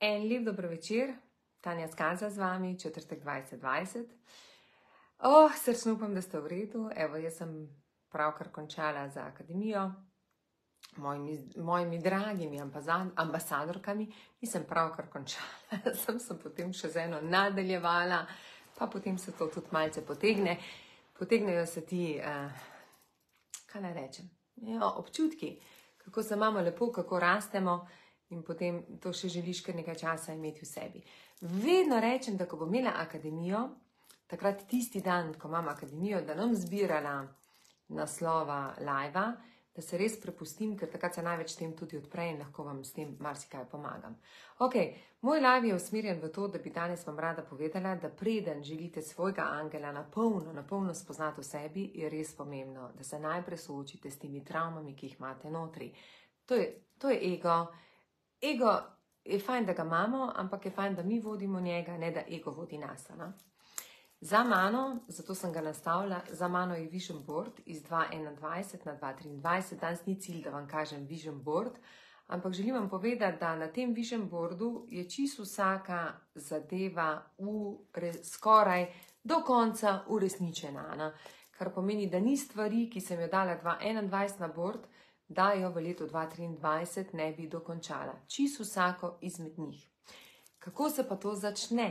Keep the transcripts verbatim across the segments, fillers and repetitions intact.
En lep dober večer, Tanja Skanca z vami, četrtek dvajset dvajset. Oh, srčno upam, da ste v redu. Evo, jaz sem pravkar končala za akademijo, mojimi, mojimi dragimi ambasadorkami. Nisem pravkar končala, sem sem potem še z eno nadaljevala, pa potem se to tudi malce potegne. Potegnejo se ti, uh, kaj naj rečem, jo, občutki, kako se imamo lepo, kako rastemo. In potem to še želiš kar nekaj časa imeti v sebi. Vedno rečem, da ko bom imela akademijo, takrat tisti dan, ko imam akademijo, da nam zbirala naslova live-a, da se res prepustim, ker takrat se največ tem tudi odpre in lahko vam s tem marsikaj pomagam. Ok, moj live je usmerjen v to, da bi danes vam rada povedala, da preden želite svojega angela na polno, na polno spoznati v sebi, je res pomembno, da se najprej soočite s temi travmami, ki jih imate notri. To je, to je ego. Ego je fajn, da ga imamo, ampak je fajn, da mi vodimo njega, ne da ego vodi nas. Ne? Za mano, zato sem ga nastavila, za mano je vision board iz dva enaindvajset na dva triindvajset. Danes ni cilj, da vam kažem vision board, ampak želim vam povedati, da na tem vision boardu je čisto vsaka zadeva v skoraj do konca uresničena. Ne? Kar pomeni, da ni stvari, ki sem jo dala dva enaindvajset na board, da jo v letu dva triindvajset ne bi dokončala. Čisto vsako izmed njih. Kako se pa to začne?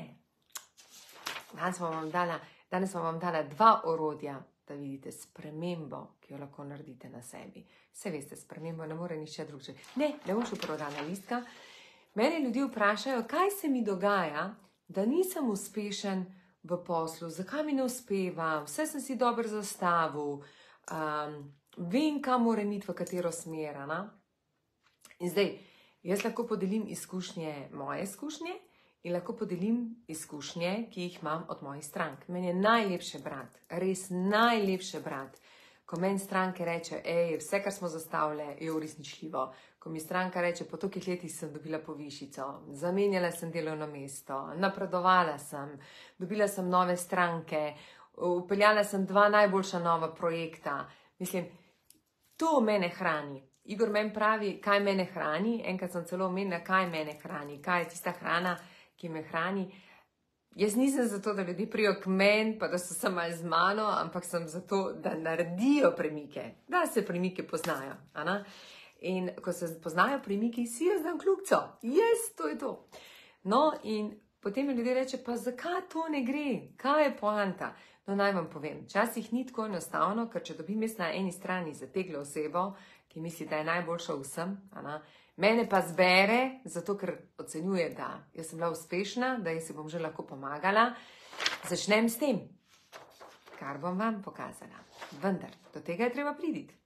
Danes vam vam dala, danes vam vam dala dva orodja, da vidite spremembo, ki jo lahko naredite na sebi. Vse veste, spremembo ne more nišče drugče. Ne, ne bom še prvo dana listka. Mene ljudi vprašajo, kaj se mi dogaja, da nisem uspešen v poslu, zakaj mi ne uspeva, vse sem si dobro zastavil, um, vem, kam moram iti, v katero smer. Na? In zdaj, jaz lahko podelim izkušnje, moje izkušnje in lahko podelim izkušnje, ki jih imam od mojih strank. Meni je najlepše brat, res najlepše brat, ko meni stranke reče, ej, vse, kar smo zastavili, je uresničljivo. Ko mi stranka reče, po tolikih letih sem dobila povišico, zamenjala sem delovno mesto, napredovala sem, dobila sem nove stranke, vpeljala sem dva najboljša nova projekta. Mislim, to mene hrani. Igor meni pravi, kaj mene hrani. Enkrat sem celo omenila, kaj mene hrani. Kaj je tista hrana, ki me hrani. Jaz nisem zato, da ljudi prijo k meni, pa da so samo z mano, ampak sem zato, da naredijo premike. Da se premike poznajo. Ana? In ko se poznajo premiki, si jaz dam kljubco. Yes, to je to. No, in potem mi ljudje reče, pa zakaj to ne gre? Kaj je poanta? No, naj vam povem, včasih ni tako enostavno, ker če dobim jaz na eni strani zateglo osebo, ki misli, da je najboljša vsem, ana, mene pa zbere, zato ker ocenjuje, da jaz sem bila uspešna, da jaz si bom že lahko pomagala, začnem s tem, kar bom vam pokazala. Vendar, do tega je treba priditi.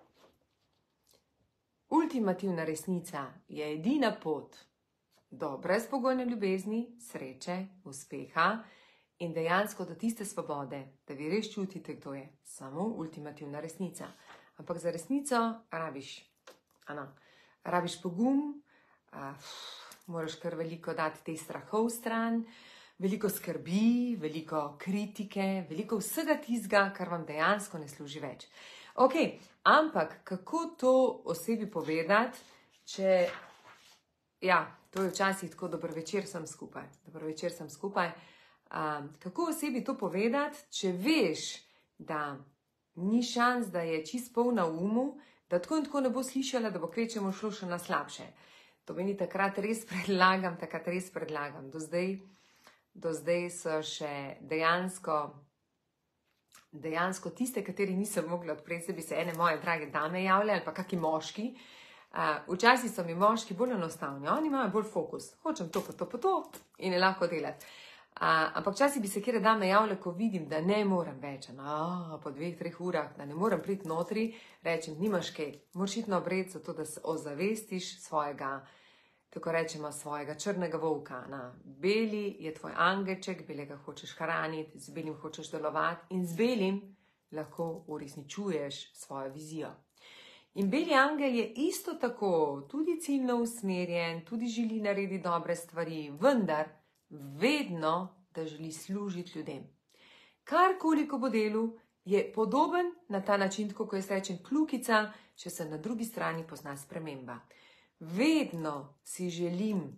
Ultimativna resnica je edina pot do brezpogojne ljubezni, sreče, uspeha, in dejansko do tiste svobode, da vi res čutite, kdo je. Samo ultimativna resnica. Ampak za resnico rabiš, ano, rabiš pogum, uh, moraš kar veliko dati te strahov stran, veliko skrbi, veliko kritike, veliko vsega tizga, kar vam dejansko ne služi več. Ok, ampak kako to osebi povedati, če, ja, to je včasih tako, dober večer sem skupaj, dober večer sem skupaj, Um, kako osebi to povedati, če veš, da ni šans, da je čist polna umu, da tako in tako ne bo slišala, da bo kvečemu šlo še na slabše. To meni takrat res predlagam, takrat res predlagam. Do zdaj, do zdaj so še dejansko, dejansko tiste, kateri nisem mogla odpreti, da bi se ene moje drage dame javile ali pa kaki moški. Uh, včasih so mi moški bolj enostavni, oni imajo bolj fokus. Hočem to, pa to, pa to in je lahko delati. Uh, ampak včasih bi se kjer dame javile, ko vidim, da ne morem več, no, po dveh, treh urah, da ne morem priti notri, rečem, nimaš kaj, moraš iti na obred, zato da se ozavestiš svojega, tako rečemo, svojega črnega volka. Na beli je tvoj angelček, belega hočeš hraniti, z belim hočeš delovati in z belim lahko uresničuješ svojo vizijo. In beli angel je isto tako, tudi ciljno usmerjen, tudi želi narediti dobre stvari, vendar vedno, da želi služiti ljudem. Karkoli ko bo delu, je podoben na ta način, tako ko jaz rečem kljukica, če se na drugi strani pozna sprememba. Vedno si želim,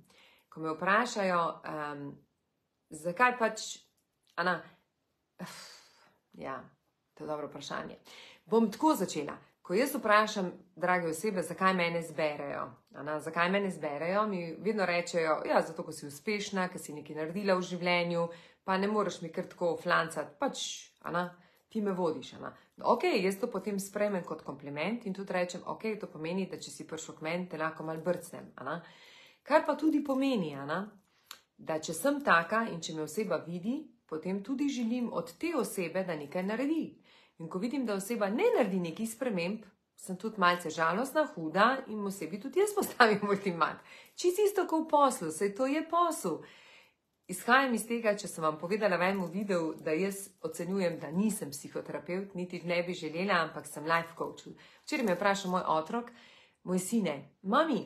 ko me vprašajo, um, zakaj pač, Ana, uf, ja, to je dobro vprašanje. Bom tako začela. Ko jaz vprašam, drage osebe, zakaj mene zberejo, Ana, zakaj mene zberejo, mi vedno rečejo, ja, zato, ko si uspešna, ko si nekaj naredila v življenju, pa ne moreš mi kar tako flancati, pač, Ana, ti me vodiš, Ana. Ok, jaz to potem sprejmem kot kompliment in tudi rečem, ok, to pomeni, da če si prišel k meni, te lahko malo brcnem, Ana. Kar pa tudi pomeni, Ana, da če sem taka in če me oseba vidi, potem tudi želim od te osebe, da nekaj naredi. In ko vidim, da oseba ne naredi nekih sprememb, sem tudi malce žalostna, huda in osebi tudi jaz postavim ultimat. Čisto isto kot v poslu, saj to je posel. Izhajam iz tega, če sem vam povedala v enem videu, da jaz ocenjujem, da nisem psihoterapeut, niti ne bi želela, ampak sem life coach. Včeraj me je vprašal moj otrok, moj sine, mami,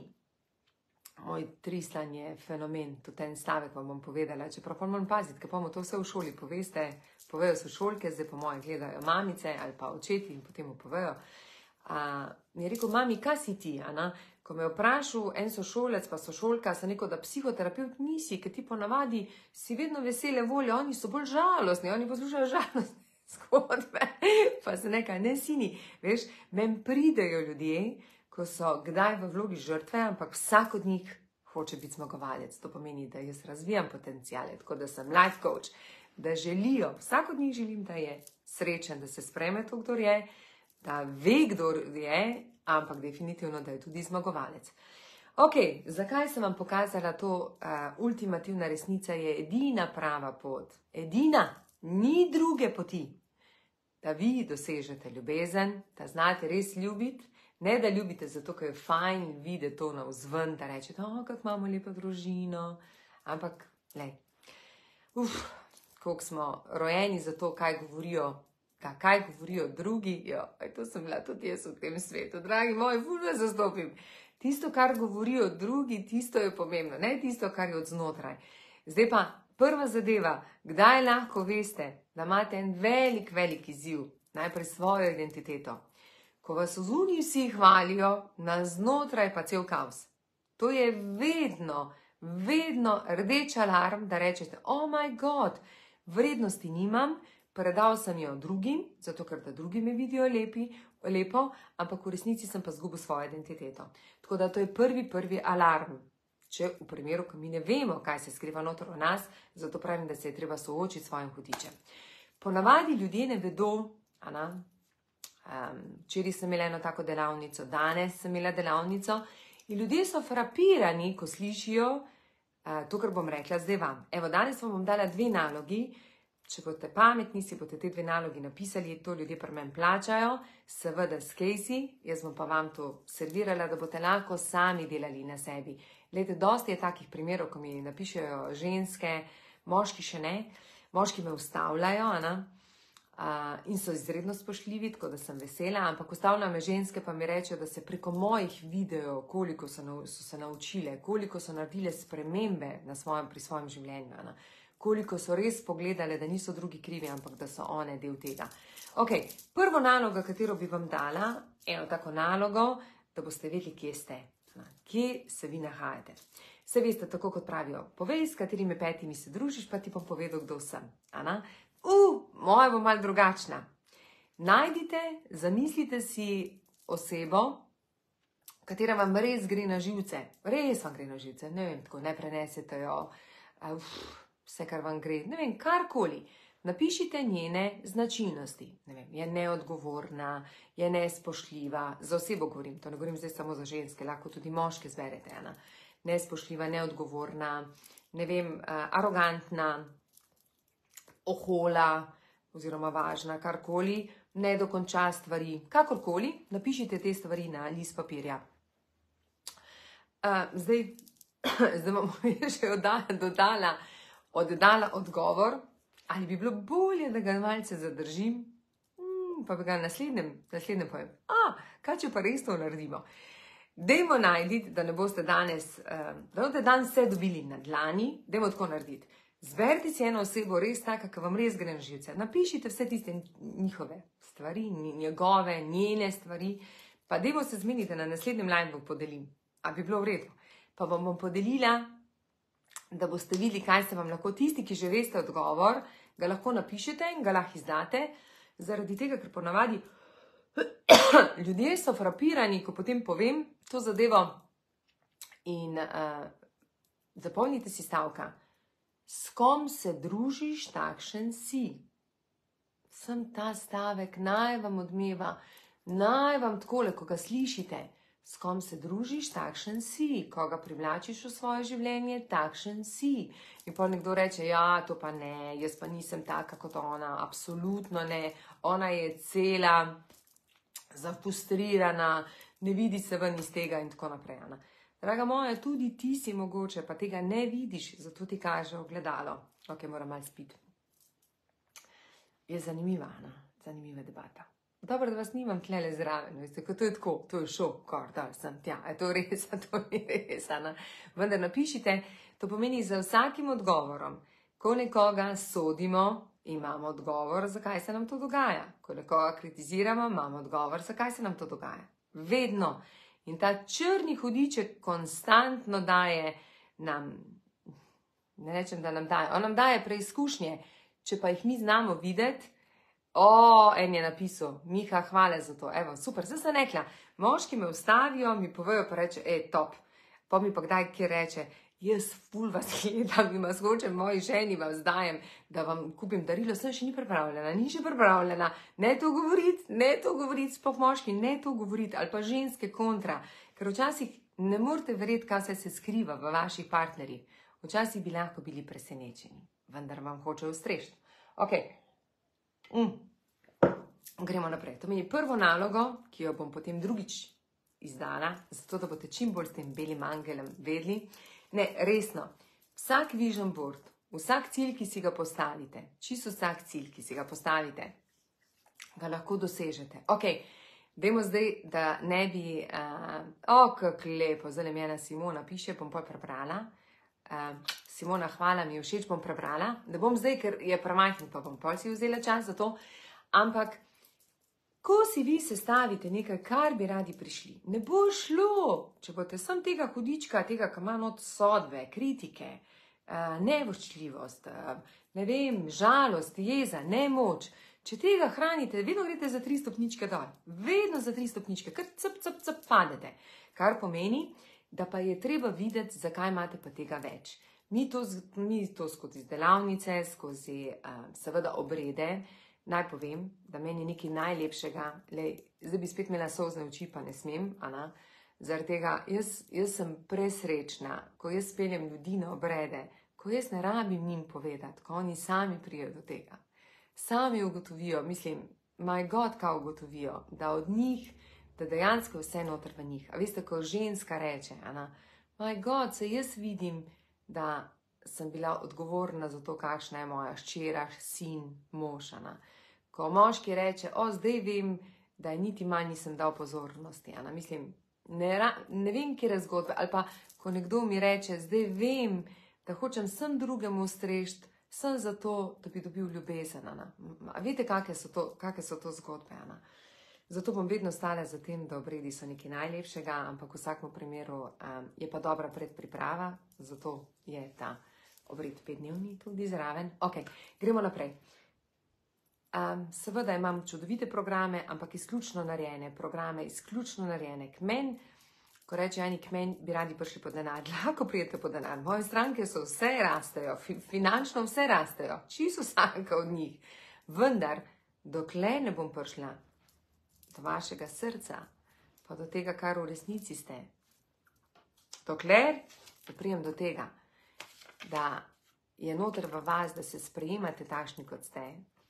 moj Tristan je fenomen, tudi en stavek vam bom povedala, čeprav pa moram paziti, ker pa mu to vse v šoli poveste, povejo so šolke, zdaj po moje gledajo mamice ali pa očeti in potem mu povejo. Uh, mi je rekel, mami, kaj si ti, Ana? Ko me je vprašal en sošolec pa sošolka, sem rekel, da psihoterapeut nisi, ker ti ponavadi si vedno vesele volje, oni so bolj žalostni, oni poslušajo žalostne zgodbe, pa se nekaj, ne sini, veš, meni pridejo ljudje, ko so kdaj v vlogi žrtve, ampak vsak od njih hoče biti zmagovalec. To pomeni, da jaz razvijam potencijale, tako da sem life coach, da želijo, vsak od njih želim, da je srečen, da se sprejme to, kdo je, da ve, kdo je, ampak definitivno, da je tudi zmagovalec. Ok, zakaj sem vam pokazala to? Uh, ultimativna resnica je edina prava pot. Edina, ni druge poti, da vi dosežete ljubezen, da znate res ljubiti. Ne, da ljubite zato, ker je fajn videti to navzven, da rečete, o, kako imamo lepo družino, ampak, lej, uf, koliko smo rojeni za to, kaj govorijo, da, kaj govorijo drugi, jo, aj, to sem bila tudi jaz v tem svetu, dragi moji, ful me zastopim. Tisto, kar govorijo drugi, tisto je pomembno, ne tisto, kar je od znotraj. Zdaj pa, prva zadeva, kdaj lahko veste, da imate en velik, velik izziv, najprej svojo identiteto. Ko vas zunaj vsi hvalijo, na znotraj pa cel kaos. To je vedno, vedno rdeč alarm, da rečete, oh my god, vrednosti nimam, predal sem jo drugim, zato ker da drugi me vidijo lepi, lepo, ampak v resnici sem pa zgubil svojo identiteto. Tako da to je prvi, prvi alarm. Če v primeru, ko mi ne vemo, kaj se skriva noter v nas, zato pravim, da se je treba soočiti s svojim hudičem. Ponavadi ljudje ne vedo, Ana, včeraj um, sem imela eno tako delavnico, danes sem imela delavnico in ljudje so frapirani, ko slišijo uh, to, kar bom rekla zdaj vam. Evo, danes vam bom dala dve nalogi, če boste pametni, si boste te dve nalogi napisali, to ljudje pri meni plačajo, seveda s Casey, jaz bom pa vam to servirala, da boste lahko sami delali na sebi. Glejte, dosti je takih primerov, ko mi napišejo ženske, moški še ne, moški me ustavljajo, Ana, Uh, in so izredno spoštljivi, tako da sem vesela, ampak ustavljajo me ženske, pa mi rečejo, da se preko mojih videov, koliko so, so se naučile, koliko so naredile spremembe na svojem, pri svojem življenju, Ana. Koliko so res pogledale, da niso drugi krivi, ampak da so one del tega. Ok, prvo nalogo, katero bi vam dala, eno tako nalogo, da boste vedeli, kje ste, Ana. Kje se vi nahajate. Se veste, tako kot pravijo, povej, s katerimi petimi se družiš, pa ti bom povedal, kdo sem, Ana. Uh, moja bo malo drugačna. Najdite, zamislite si osebo, katera vam res gre na živce. Res vam gre na živce, ne vem, tako ne prenesete jo, uh, vse, kar vam gre, ne vem, karkoli. Napišite njene značilnosti. Ne vem, je neodgovorna, je nespoštljiva, za osebo govorim, to ne govorim zdaj samo za ženske, lahko tudi moške zberete, Ana. Nespoštljiva, neodgovorna, ne vem, uh, arogantna, ohola oziroma važna, karkoli, ne dokonča stvari, kakorkoli, napišite te stvari na list papirja. Uh, zdaj, zdaj vam še dodala, oddala odgovor, ali bi bilo bolje, da ga malce zadržim, hmm, pa bi ga naslednjem, naslednjem povem. A, kaj če pa res to naredimo? Dajmo najditi, da ne boste danes, uh, da boste danes vse dobili na dlani, dajmo tako narediti. Zberite si eno osebo res taka, ki vam res gre na živce. Napišite vse tiste njihove stvari, njegove, njene stvari, pa dajmo se zmeniti, na naslednjem live podelim. A bi bilo v redu? Pa vam bom podelila da boste videli, kaj se vam lahko tisti, ki že veste odgovor, ga lahko napišete in ga lahko izdate, zaradi tega, ker ponavadi ljudje so frapirani, ko potem povem to zadevo in uh, zapomnite si stavka. S kom se družiš, takšen si. Sem ta stavek, naj vam odmeva, naj vam takole, ko ga slišite. S kom se družiš, takšen si. Koga privlačiš v svoje življenje, takšen si. In pa nekdo reče, ja, to pa ne, jaz pa nisem taka kot ona, absolutno ne. Ona je cela, zapustrirana, ne vidi se ven iz tega in tako naprej. Ana. Draga moja, tudi ti si mogoče, pa tega ne vidiš, zato ti kaže ogledalo. Ok, moram malo spiti. Je zanimiva, Ana, zanimiva debata. Dobro, da vas nimam tlele zraven, veste, ko to je tako, to je šov, kar da sem tja, je to res, a to ni res, Ana. Vendar napišite, to pomeni za vsakim odgovorom, ko nekoga sodimo, imamo odgovor, zakaj se nam to dogaja. Ko nekoga kritiziramo, imamo odgovor, zakaj se nam to dogaja. Vedno. In ta črni hudiček konstantno daje nam, ne rečem, da nam daje, on nam daje preizkušnje, če pa jih mi znamo videti. O, en je napisal, Miha, hvala za to, evo, super, zdaj sem rekla, moški me ustavijo, mi povejo, pa reče, e, top, pa mi pa kdaj kje reče, jaz ful vas gledam, ima skočem moji ženi, vam zdajem, da vam kupim darilo, sem še ni pripravljena, ni še pripravljena, ne to govoriti, ne to govoriti, sploh moški, ne to govoriti, ali pa ženske kontra, ker včasih ne morete verjeti, kaj se se skriva v vaših partnerjih, včasih bi lahko bili presenečeni, vendar vam hoče ustrešiti. Ok. Mm. Gremo naprej. To meni prvo nalogo, ki jo bom potem drugič izdala, zato da boste čim bolj s tem belim angelem vedli. Ne, resno, vsak vision board, vsak cilj, ki si ga postavite, čisto vsak cilj, ki si ga postavite, ga lahko dosežete. Ok, dajmo zdaj, da ne bi, uh, o, kako lepo, zdaj mi ena Simona piše, bom pa prebrala. Uh, Simona, hvala, mi je všeč, bom prebrala. Ne bom zdaj, ker je premajhen, pa bom pol si vzela čas za to. Ampak, ko si vi sestavite nekaj, kar bi radi prišli, ne bo šlo, če boste sem tega hudička, tega, ki ima not sodbe, kritike, uh, nevoščljivost, uh, ne vem, žalost, jeza, nemoč. Če tega hranite, vedno greste za tri stopničke dol. Vedno za tri stopničke, kar cp, cp, cp padete. Kar pomeni, da pa je treba videti, zakaj imate pa tega več. Mi to, mi to skozi delavnice, skozi uh, seveda obrede, naj povem, da meni je nekaj najlepšega, lej, zdaj bi spet imela solzne oči, pa ne smem, Ana, zaradi tega, jaz, jaz sem presrečna, ko jaz peljem ljudi na obrede, ko jaz ne rabim njim povedati, ko oni sami prijejo do tega. Sami ugotovijo, mislim, my God, kaj ugotovijo, da od njih, da dejansko je vse noter v njih. A veste, ko ženska reče, Ana, my God, se jaz vidim, da sem bila odgovorna za to, kakšna je moja hčera, sin, mož, Ana. Ko moški reče, o, zdaj vem, da je niti manj nisem dal pozornosti, Ana. Mislim, ne, ne vem, kje je zgodba, ali pa, ko nekdo mi reče, zdaj vem, da hočem sem drugemu strešt, sem zato, da bi dobil ljubezen, Ana. A veste, kakšne so to, kakšne so to zgodbe, Ana? Zato bom vedno stala za tem, da obredi so nekaj najlepšega, ampak v vsakem primeru um, je pa dobra predpriprava, zato je ta obred petdnevni tudi zraven. Ok, gremo naprej. Um, seveda imam čudovite programe, ampak izključno narejene programe, izključno narejene k meni. Ko reče eni k meni, bi radi prišli po denar, lahko prijete po denar. Moje stranke so vse rastejo, fi, finančno vse rastejo, čisto vsaka od njih. Vendar, dokler ne bom prišla do vašega srca, pa do tega, kar v resnici ste. Dokler ne prijem do tega, da je noter v vas, da se sprejemate takšni, kot ste,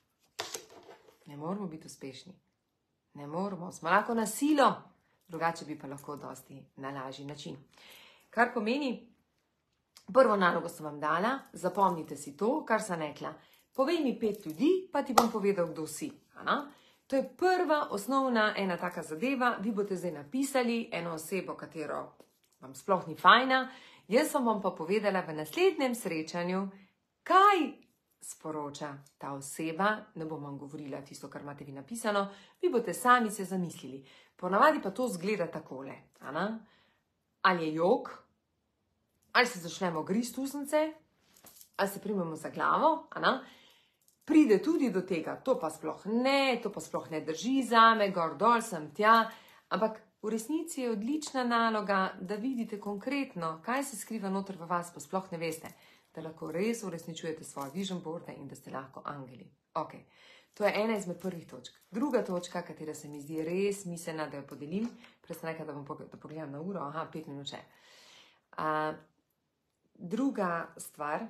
ne moramo biti uspešni. Ne moramo, smo lahko na silo, drugače bi pa lahko dosti na lažji način. Kar pomeni, prvo nalogo sem vam dala, zapomnite si to, kar sem rekla. Povej mi pet ljudi, pa ti bom povedal, kdo si. Ana? To je prva osnovna ena taka zadeva, vi boste zdaj napisali eno osebo, katero vam sploh ni fajna, jaz vam bom pa povedala v naslednjem srečanju, kaj sporoča ta oseba, ne bom vam govorila tisto, kar imate vi napisano, vi boste sami se zamislili. Ponavadi pa to zgleda takole, Ana? Ali je jok, ali se začnemo grist usnice, ali se primemo za glavo, a pride tudi do tega, to pa sploh ne, to pa sploh ne drži zame, gor dol sem tja, ampak v resnici je odlična naloga, da vidite konkretno, kaj se skriva noter v vas, pa sploh ne veste, da lahko res uresničujete svoje vision boarde in da ste lahko angeli. Ok, to je ena izmed prvih točk. Druga točka, katera se mi zdi res smiselna, da jo podelim, prej sem rekla, da bom da pogledam na uro, aha, pet minut še. Uh, druga stvar,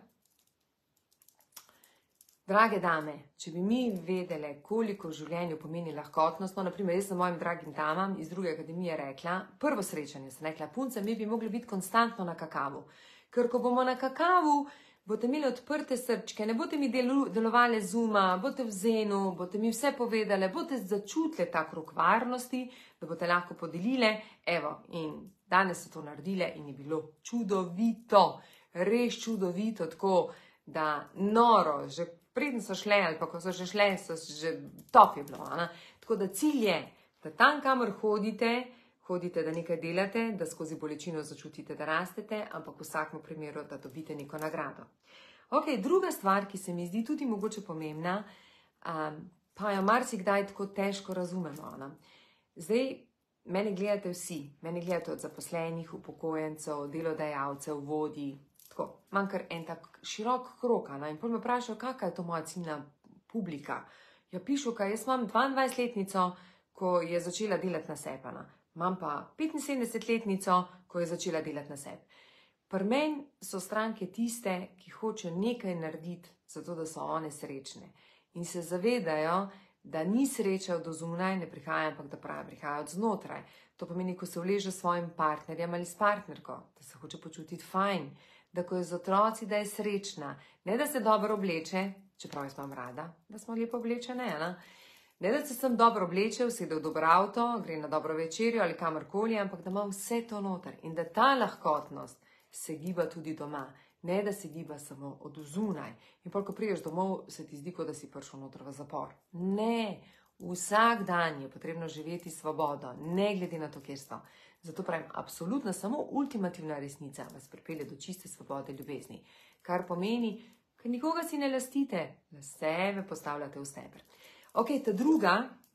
drage dame, če bi mi vedele, koliko v življenju pomeni lahkotnost, no, naprimer, jaz sem mojim dragim damam iz druge akademije rekla, prvo srečanje sem rekla, punce, mi bi mogli biti konstantno na kakavu, ker ko bomo na kakavu, boste imeli odprte srčke, ne boste mi delu, delovali zuma, boste v zenu, boste mi vse povedali, boste začutili ta krog varnosti, da boste lahko podelile, evo, in danes so to naredile in je bilo čudovito, res čudovito, tako da noro, že preden so šle, ali pa ko so že šle, so že top je bilo. Ne? Tako da cilj je, da tam, kamor hodite, hodite, da nekaj delate, da skozi bolečino začutite, da rastete, ampak v vsakem primeru, da dobite neko nagrado. Ok, druga stvar, ki se mi zdi tudi mogoče pomembna, um, pa jo marsikdaj tako težko razumemo. Ne? Zdaj, mene gledate vsi, mene gledate od zaposlenih, upokojencev, delodajalcev, vodij, tako, imam kar en tak širok krog, in potem me vprašajo, kakšna je to moja ciljna publika. Ja, pišu, kaj jaz imam dvaindvajsetletnico, ko je začela delati na sebi, imam pa petinsedemdesetletnico, ko je začela delati na sebi. Pri meni so stranke tiste, ki hočejo nekaj narediti, zato da so one srečne. In se zavedajo, da ni sreča od zunaj, ne prihaja, ampak da pravi, prihaja od znotraj. To pomeni, ko se vleže s svojim partnerjem ali s partnerko, da se hoče počutiti fajn, da ko je z otroci, da je srečna, ne da se dobro obleče, čeprav jaz imam rada, da smo lepo oblečene, ne? Ne da se sem dobro oblečel, sede v dobro avto, gre na dobro večerjo ali kamorkoli, ampak da ima vse to noter in da ta lahkotnost se giba tudi doma, ne da se giba samo od zunaj. In pol, ko priješ domov, se ti zdi, kot da si prišel noter v zapor. Ne, vsak dan je potrebno živeti svobodo, ne glede na to, kjer smo. Zato pravim, absolutno samo ultimativna resnica vas pripelje do čiste svobode ljubezni, kar pomeni, ker nikoga si ne lastite, da sebe postavljate v steber. Ok, ta druga,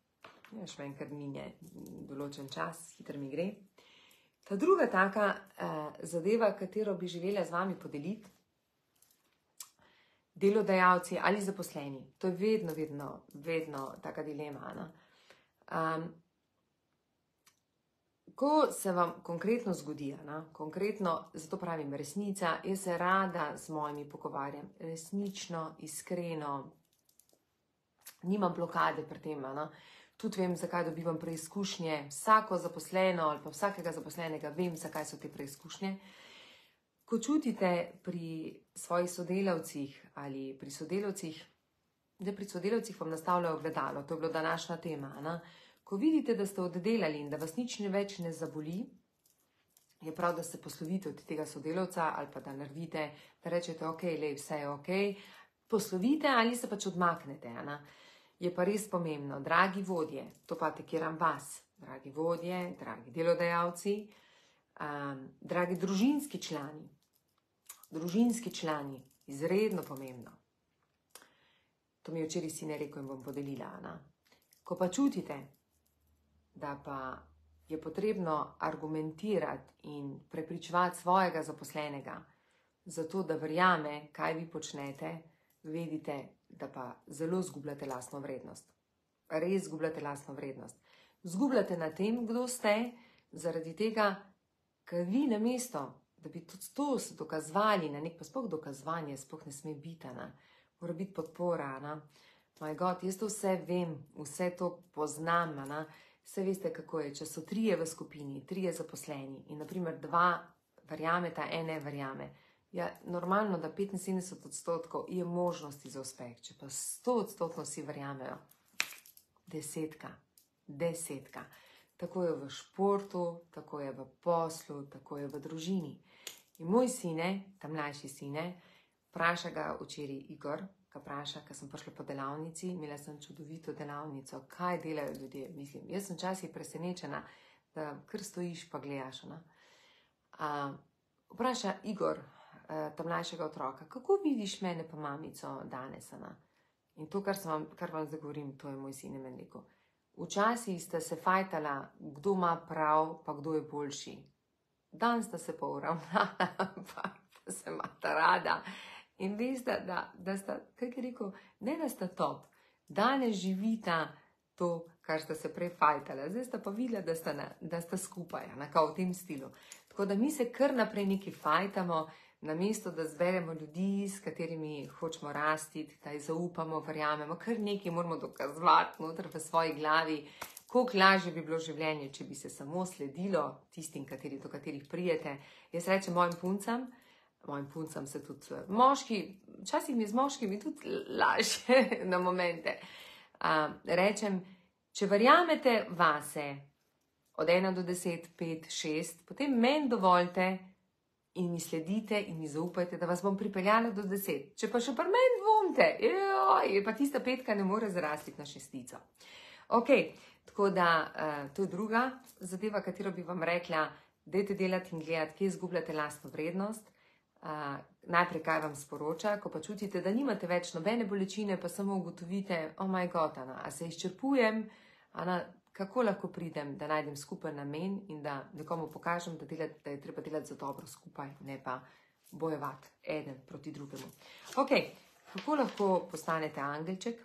ja, še enkrat minje določen čas, hitro mi gre, ta druga taka eh, zadeva, katero bi želela z vami podeliti, delodajalci ali zaposleni, to je vedno, vedno, vedno taka dilema, ne? Um, Ko se vam konkretno zgodi, ne, konkretno, zato pravim resnica, jaz se rada z mojimi pogovarjam, resnično, iskreno, nimam blokade pri tem, ne. Tudi vem, zakaj dobivam preizkušnje, vsako zaposleno ali pa vsakega zaposlenega vem, zakaj so te preizkušnje. Ko čutite pri svojih sodelavcih ali pri sodelavcih, da pri sodelavcih vam nastavljajo ogledalo, to je bila današnja tema, ne. Ko vidite, da ste oddelali in da vas nič več ne zaboli, je prav, da se poslovite od tega sodelavca ali pa da naredite, da rečete, ok, lej, vse je ok, poslovite ali se pač odmaknete. Ne? Je pa res pomembno, dragi vodje, to pa tekiram vas, dragi vodje, dragi delodajalci, um, dragi družinski člani, družinski člani, izredno pomembno. To mi je včeraj sine rekel in bom podelila. Ne? Ko pa čutite, da pa je potrebno argumentirati in prepričevati svojega zaposlenega, zato da verjame, kaj vi počnete, vedite, da pa zelo zgubljate lastno vrednost. Res zgubljate lastno vrednost. Zgubljate na tem, kdo ste, zaradi tega, ker vi namesto, da bi tudi to se dokazvali, na nek pa sploh dokazovanje, sploh ne sme biti, ne? Mora biti podpora. Ne? Moj God, jaz to vse vem, vse to poznam, ne? Vse veste, kako je, če so trije v skupini, trije zaposleni in naprimer dva verjameta, ene verjame. Ja, normalno, da petinsedemdeset odstotkov je možnosti za uspeh, če pa sto odstotno si verjamejo. Desetka, desetka. Tako je v športu, tako je v poslu, tako je v družini. In moj sine, ta mlajši sine, vpraša ga včeraj Igor, ka vpraša, ko sem prišla po delavnici, imela sem čudovito delavnico, kaj delajo ljudje, mislim, jaz sem včasih presenečena, da kar stojiš pa gledaš, ne? A, vpraša Igor, ta mlajšega otroka, kako vidiš mene pa mamico danes, Ana? In to, kar, vam, kar vam zdaj govorim, to je moj sin meni rekel. Včasih sta se fajtala, kdo ima prav, pa kdo je boljši. Dan sta se pa uravnala, pa se imata rada. In veste, da, da sta, kaj je rekel, ne da sta top, danes živita to, kar sta se prej fajtala. Zdaj sta pa videla, da sta, na, da sta skupaj, v tem stilu. Tako da mi se kar naprej neki fajtamo, namesto da zberemo ljudi, s katerimi hočemo rasti, da jih zaupamo, verjamemo, kar nekaj moramo dokazovati noter v svoji glavi, koliko lažje bi bilo življenje, če bi se samo sledilo tistim, kateri, do katerih prijete. Jaz rečem mojim puncam, mojim puncam se tudi moški, včasih mi je z moškimi tudi lažje na momente. Uh, rečem, če verjamete vase od ena do deset, pet, šest, potem meni dovoljte in mi sledite in mi zaupajte, da vas bom pripeljala do deset. Če pa še pri meni dvomite, je pa tista petka ne more zrasti na šestico. Ok, tako da uh, to je druga zadeva, katero bi vam rekla, dajte delati in gledati, kje izgubljate lastno vrednost. Uh, najprej kaj vam sporoča, ko pa čutite, da nimate več nobene bolečine, pa samo ugotovite, oh my god, Ana, a se izčrpujem, Ana, kako lahko pridem, da najdem skupaj namen in da nekomu pokažem, da, delati, da je treba delati za dobro skupaj, ne pa bojevati eden proti drugemu. Ok, kako lahko postanete angelček?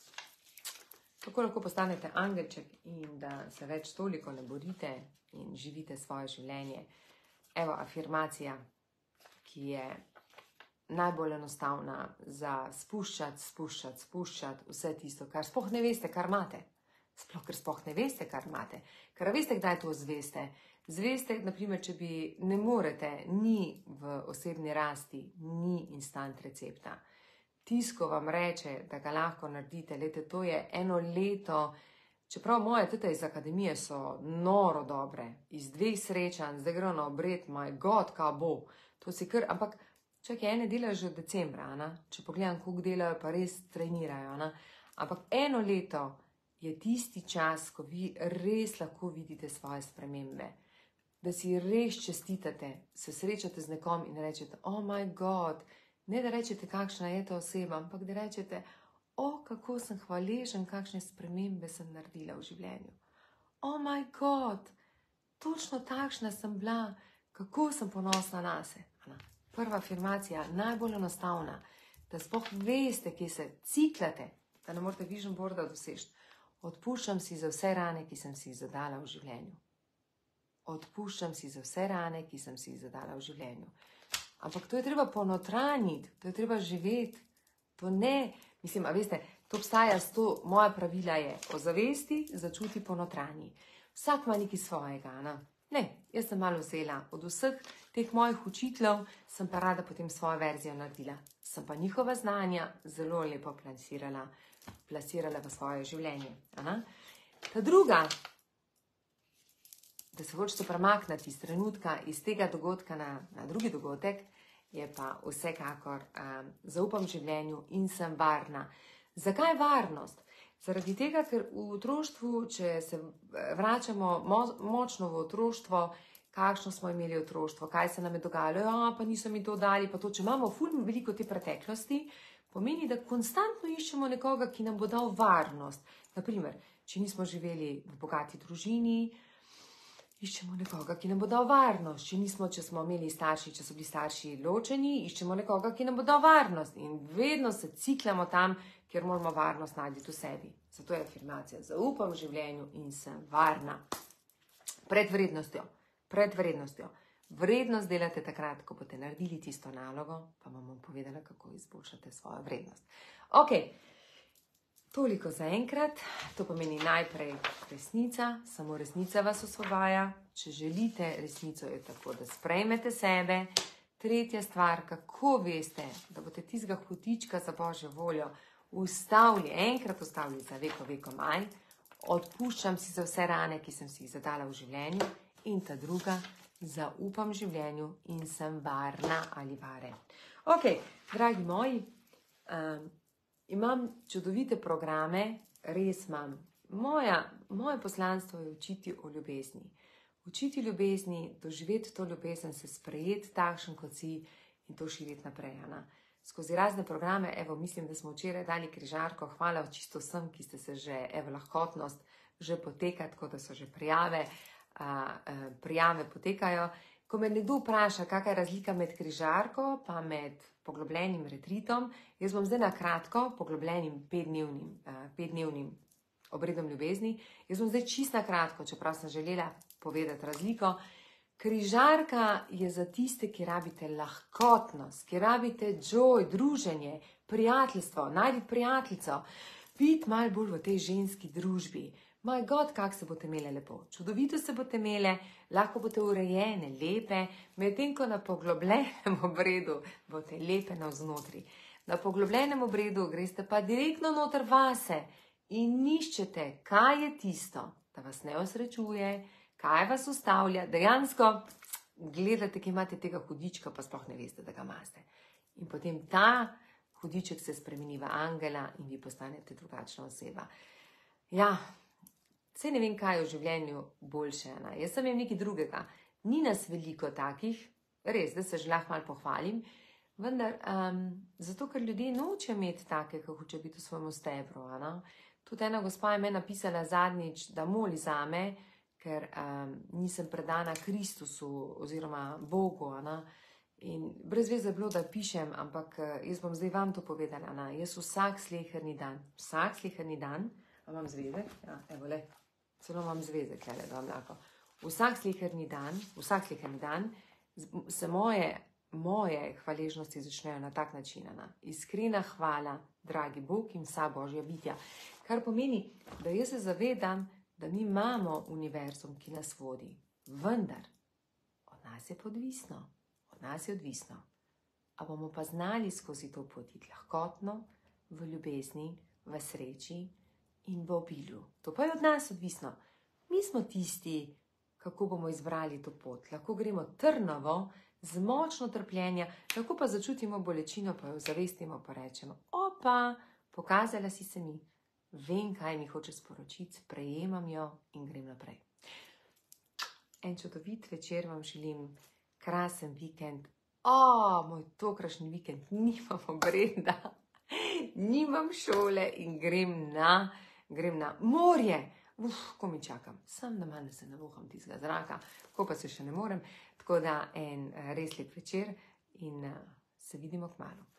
Kako lahko postanete angelček in da se več toliko ne borite in živite svoje življenje? Evo, afirmacija, ki je najbolj enostavna za spuščati, spuščati, spuščati vse tisto, kar sploh ne veste, kar imate. Sploh, ker sploh ne veste, kar imate. Ker veste, kdaj to zveste. Zveste, naprimer, če bi ne morete, ni v osebni rasti, ni instant recepta. Tisko vam reče, da ga lahko naredite. Lete, to je eno leto, čeprav moje tete iz akademije so noro dobre, iz dveh srečanj, zdaj gre na obred, my god, kaj bo. To si kar, ampak čakaj, ene delajo že od decembra, Ana? Če pogledam, koliko delajo, pa res trenirajo, Ana? Ampak eno leto je tisti čas, ko vi res lahko vidite svoje spremembe, da si res čestitate, se srečate z nekom in rečete, oh my god, ne da rečete, kakšna je ta oseba, ampak da rečete, oh, kako sem hvaležen, kakšne spremembe sem naredila v življenju. Oh my god, točno takšna sem bila, kako sem ponosna nase. Prva afirmacija, najbolj enostavna, da sploh veste, kje se ciklate, da ne morete vision boarda doseči. Odpuščam si za vse rane, ki sem si jih zadala v življenju. Odpuščam si za vse rane, ki sem si jih zadala v življenju. Ampak to je treba ponotraniti, to je treba živeti. To ne, mislim, a veste, to obstaja, sto, moja pravila je, ozavesti, začuti, ponotranji. Vsak ima nekaj svojega, Ana. Ne, jaz sem malo vzela od vseh teh mojih učiteljev, sem pa rada potem svojo verzijo naredila. Sem pa njihova znanja zelo lepo plasirala, plasirala v svoje življenje. Aha. Ta druga, da se hočete premakniti iz trenutka, iz tega dogodka na, na drugi dogodek, je pa vsekakor um, zaupam življenju in sem varna. Zakaj varnost? Zaradi tega, ker v otroštvu, če se vračamo mo močno v otroštvo, kakšno smo imeli otroštvo, kaj se nam je dogajalo, ja, pa niso mi to dali, pa to, če imamo ful veliko te preteklosti, pomeni, da konstantno iščemo nekoga, ki nam bo dal varnost. Naprimer, če nismo živeli v bogati družini, iščemo nekoga, ki nam bo dal varnost. Če nismo, če smo imeli starši, če so bili starši ločeni, iščemo nekoga, ki nam bo dal varnost. In vedno se ciklamo tam, kjer moramo varnost najti v sebi. Zato je afirmacija, zaupam v življenju in sem varna. Pred vrednostjo, pred vrednostjo. Vrednost delate takrat, ko boste naredili tisto nalogo, pa vam bom povedala, kako izboljšate svojo vrednost. Ok, toliko za enkrat. To pomeni najprej resnica, samo resnica vas osvobaja. Če želite resnico, je tako, da sprejmete sebe. Tretja stvar, kako veste, da boste tistega hotička za Božjo voljo ustavili, enkrat ustavili za veko, veko maj, odpuščam si za vse rane, ki sem si jih zadala v življenju, in ta druga, zaupam življenju in sem varna ali varen. Ok, dragi moji, um, imam čudovite programe, res imam. Moja, moje poslanstvo je učiti o ljubezni. učiti ljubezni, doživeti to ljubezen, se sprejeti takšen, kot si in to širiti naprej. Ana. Skozi razne programe, evo, mislim, da smo včeraj dali križarko, hvala čisto vsem, ki ste se že, evo, lahkotnost že poteka, tako da so že prijave, a, a, prijave potekajo. Ko me nekdo vpraša, kakšna je razlika med križarko pa med poglobljenim retritom, jaz bom zdaj na kratko poglobljenim petdnevnim, a, petdnevnim obredom ljubezni. Jaz bom zdaj čisto na kratko, čeprav sem želela povedati razliko. Križarka je za tiste, ki rabite lahkotnost, ki rabite joy, druženje, prijateljstvo, najti prijateljico, biti malo bolj v tej ženski družbi. Moj God, kak se boste imele lepo. Čudovito se boste imele, lahko boste urejene, lepe, medtem ko na poglobljenem obredu boste lepe navznotri. Na poglobljenem obredu greste pa direktno noter vase in niščete, kaj je tisto, da vas ne osrečuje, kaj vas ustavlja, dejansko gledate, ki imate tega hudička, pa sploh ne veste, da ga imate. In potem ta hudiček se spremeni v angela in vi postanete drugačna oseba. Ja, saj ne vem, kaj je v življenju boljše. Ne? Jaz sem imel nekaj drugega. Ni nas veliko takih, res, da se že lahko malo pohvalim, vendar um, zato, ker ljudje nočejo imeti take, kako hoče biti v svojem stebru. Ne? Tudi ena gospa je me napisala zadnjič, da moli zame, ker um, nisem predana Kristusu oziroma Bogu. Ne? In brez veze je bilo, da pišem, ampak jaz bom zdaj vam to povedala. Ne? Jaz vsak sleherni dan, vsak sleherni dan, a imam zvezek? Ja, evo le, celo imam zvezek, le, da vam lahko. Vsak sleherni dan, vsak sleherni dan se moje, moje hvaležnosti začnejo na tak način. Ne? Iskrena hvala, dragi Bog in vsa Božja bitja. Kar pomeni, da jaz se zavedam, da mi imamo univerzum, ki nas vodi. Vendar, od nas je pa odvisno. Od nas je odvisno. A bomo pa znali skozi to potiti lahkotno, v ljubezni, v sreči in v obilju. To pa je od nas odvisno. Mi smo tisti, kako bomo izbrali to pot. Lahko gremo trnovo, z močno trpljenja, lahko pa začutimo bolečino, pa jo zavestimo, pa rečemo, opa, pokazala si se mi. Vem, kaj mi hoče sporočiti, sprejemam jo in grem naprej. En čudovit večer vam želim, krasen vikend. O, moj tokrašnji vikend, nimam obreda, nimam šole in grem na, grem na morje. Uf, ko mi čakam, sem da malo se navoham tistega zraka, ko pa se še ne morem. Tako da en res lep večer in se vidimo kmalu.